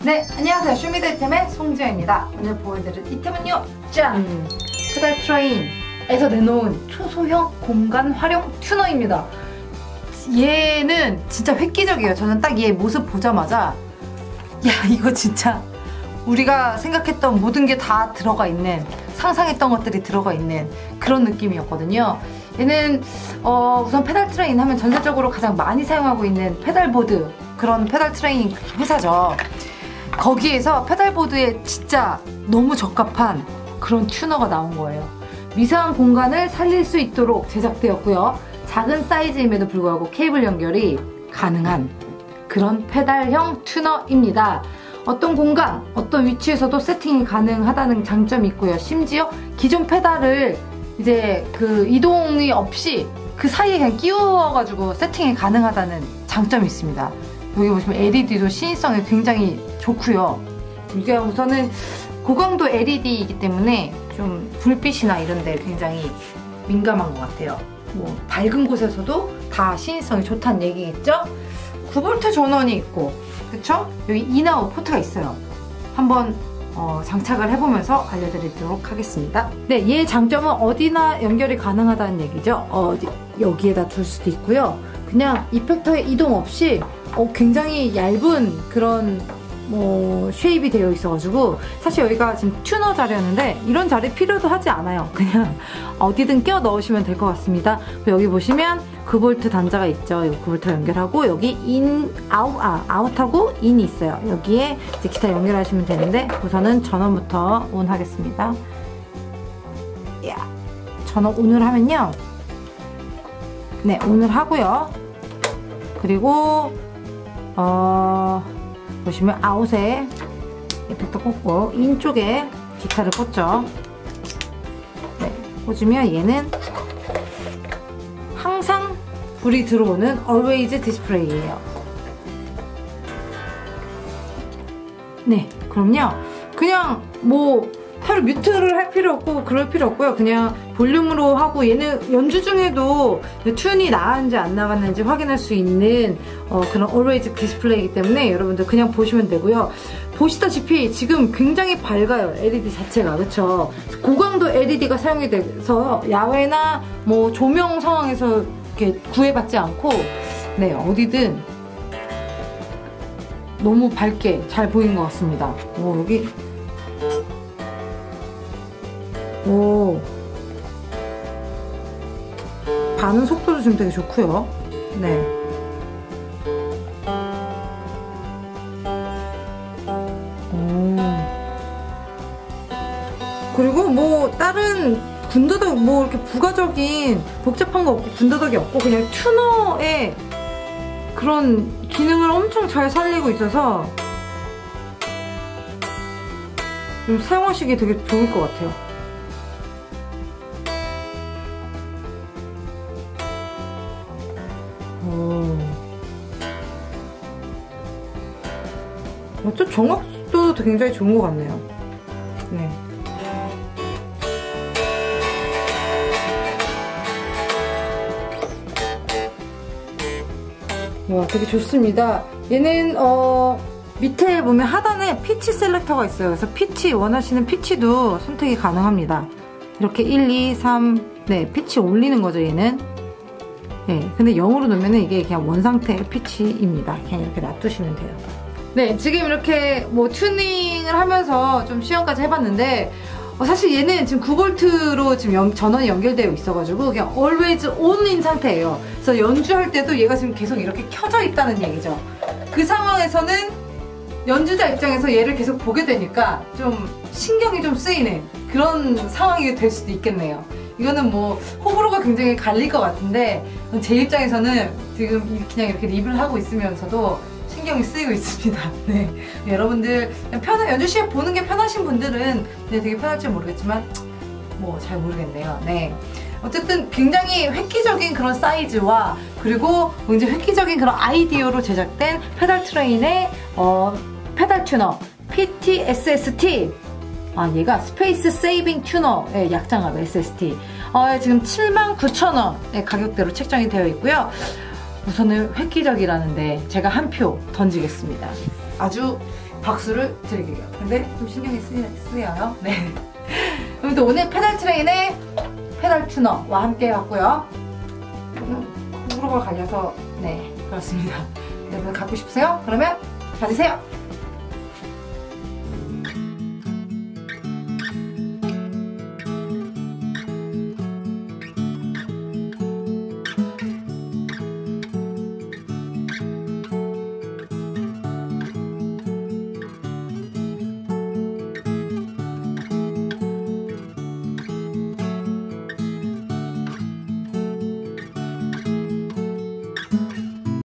네, 안녕하세요. 쇼미더 이템의 송지아입니다. 오늘 보여드릴 이템은요, 짠! 페달 트레인에서 내놓은 초소형 공간 활용 튜너입니다. 얘는 진짜 획기적이에요. 저는 딱 얘 모습 보자마자 야, 이거 진짜 우리가 생각했던 모든 게 다 들어가 있는, 상상했던 것들이 들어가 있는 그런 느낌이었거든요. 얘는 우선 페달 트레인 하면 전세적으로 가장 많이 사용하고 있는 페달보드, 그런 페달 트레이닝 회사죠. 거기에서 페달보드에 진짜 너무 적합한 그런 튜너가 나온 거예요. 미세한 공간을 살릴 수 있도록 제작되었고요. 작은 사이즈임에도 불구하고 케이블 연결이 가능한 그런 페달형 튜너입니다. 어떤 공간, 어떤 위치에서도 세팅이 가능하다는 장점이 있고요. 심지어 기존 페달을 이제 그 이동이 없이 그 사이에 그냥 끼워가지고 세팅이 가능하다는 장점이 있습니다. 여기 보시면 LED도 시인성이 굉장히 좋고요. 이게 우선은 고강도 LED이기 때문에 좀 불빛이나 이런 데 굉장히 민감한 것 같아요. 뭐 밝은 곳에서도 다 시인성이 좋다는 얘기겠죠? 9V 전원이 있고, 그쵸? 여기 인아웃 포트가 있어요. 한번 장착을 해보면서 알려드리도록 하겠습니다. 네, 얘의 장점은 어디나 연결이 가능하다는 얘기죠. 여기에다 둘 수도 있고요. 그냥 이펙터의 이동 없이 굉장히 얇은 그런 쉐입이 되어 있어가지고, 사실 여기가 지금 튜너 자리였는데 이런 자리 필요도 하지 않아요. 그냥 어디든 끼워 넣으시면 될 것 같습니다. 여기 보시면 9V 단자가 있죠. 이 9V 연결하고, 여기 아웃하고 인이 있어요. 여기에 이제 기타 연결하시면 되는데, 우선은 전원부터 온 하겠습니다. 전원 온을 하면요, 네, 온을 하고요. 그리고 보시면 아웃에 이펙터 꽂고, 인 쪽에 기타를 꽂죠. 네, 꽂으면 얘는 항상 불이 들어오는 Always 디스플레이예요. 네, 그럼요. 그냥 따로 뮤트를 할 필요 없고 그럴 필요 없고요. 그냥 볼륨으로 하고, 얘는 연주 중에도 튠이 나갔는지 안 나갔는지 확인할 수 있는 그런 Always 디스플레이이기 때문에 여러분들 그냥 보시면 되고요. 보시다시피 지금 굉장히 밝아요. LED 자체가. 그쵸? 고강도 LED가 사용이 돼서 야외나 조명 상황에서 이렇게 구애받지 않고, 네, 어디든 너무 밝게 잘 보이는 것 같습니다. 여기 반응 속도도 좀 되게 좋고요. 네. 그리고 다른 군더더기 이렇게 부가적인 복잡한 거 없고, 군더더기 없고, 그냥 튜너의 그런 기능을 엄청 잘 살리고 있어서 좀 사용하시기 되게 좋을 것 같아요. 좀 정확도도 굉장히 좋은 것 같네요. 네. 와, 되게 좋습니다. 얘는 밑에 보면 하단에 피치 셀렉터가 있어요. 그래서 피치, 원하시는 피치도 선택이 가능합니다. 이렇게 1, 2, 3, 네, 피치 올리는 거죠, 얘는. 네, 근데 0으로 놓으면 이게 그냥 원상태의 피치입니다. 그냥 이렇게 놔두시면 돼요. 네, 지금 이렇게 튜닝을 하면서 좀 시연까지 해봤는데, 사실 얘는 지금 9V로 지금 전원이 연결되어 있어가지고 그냥 always on인 상태예요. 그래서 연주할 때도 얘가 지금 계속 이렇게 켜져 있다는 얘기죠. 그 상황에서는 연주자 입장에서 얘를 계속 보게 되니까 좀 신경이 좀 쓰이는 그런 상황이 될 수도 있겠네요. 이거는 호불호가 굉장히 갈릴 것 같은데, 제 입장에서는 지금 그냥 이렇게 리뷰를 하고 있으면서도 신경이 쓰이고 있습니다. 네, 여러분들 연주 시에 보는 게 편하신 분들은 되게 편할지 모르겠지만 잘 모르겠네요. 네, 어쨌든 굉장히 획기적인 그런 사이즈와, 그리고 굉장히 획기적인 그런 아이디어로 제작된 페달 트레인의 페달 튜너 PTSST. 얘가 스페이스 세이빙 튜너의 약자가 SST. 지금 79,000원의 가격대로 책정이 되어 있고요. 우선은 획기적이라는데 제가 한 표 던지겠습니다. 아주 박수를 드릴게요. 근데 좀 신경이 쓰여요. 네. 그럼 또 오늘 페달 트레인의 페달 튜너와 함께 해봤고요. 호불호가 갈려서 네 그렇습니다. 여러분 갖고 싶으세요? 그러면 가지세요.